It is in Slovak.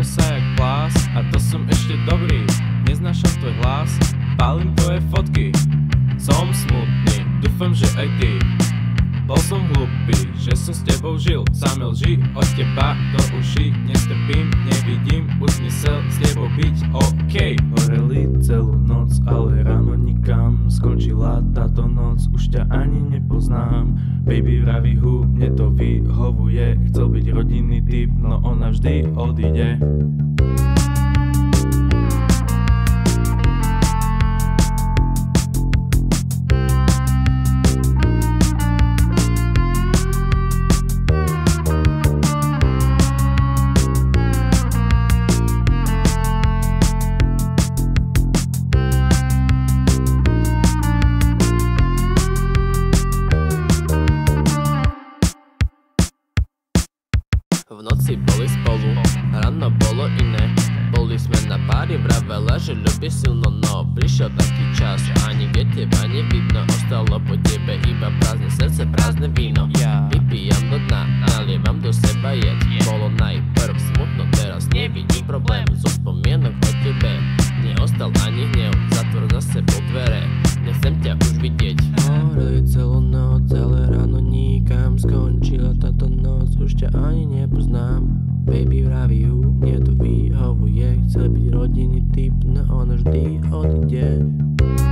chápeš sa jak plás, a to som ešte dobrý. Neznášam tvoj hlas, pálim tvoje fotky. Som smutný, dúfam, že aj ty. Bol som hlupý, že som s tebou žil. Samé lži od teba do uší nestrpím, nevidím už zmysel s tebou byť OK. Horeli celú noc, ale ráno nikam. Skončila táto noc, už ťa ani nepoznám. Baby vraví mne to vyhovuje. Chcel byť rodinný typ, no ona vždy odíde. V noci boli spolu, ráno bolo iné. Boli sme na pári, vravela, že ľubí silno, no prišiel taký čas, ani kde teba nevidno. Ostalo po tebe iba prázdne srdce, prázdne víno. Vypijam do dna, nalievam do seba jed. Bolo najprv smutno, teraz nevidím problém. Zo spomienok o tebe neostal ani hnev, zatvor za sebou dvere, nechcem ťa už vidieť. Horeli celú noc, ale ráno nikam. Skončila táto noc, už ťa ani nepoznám. Baby vraví mne to vyhovuje. Chcel byť rodinný typ, no ona vždy odíde.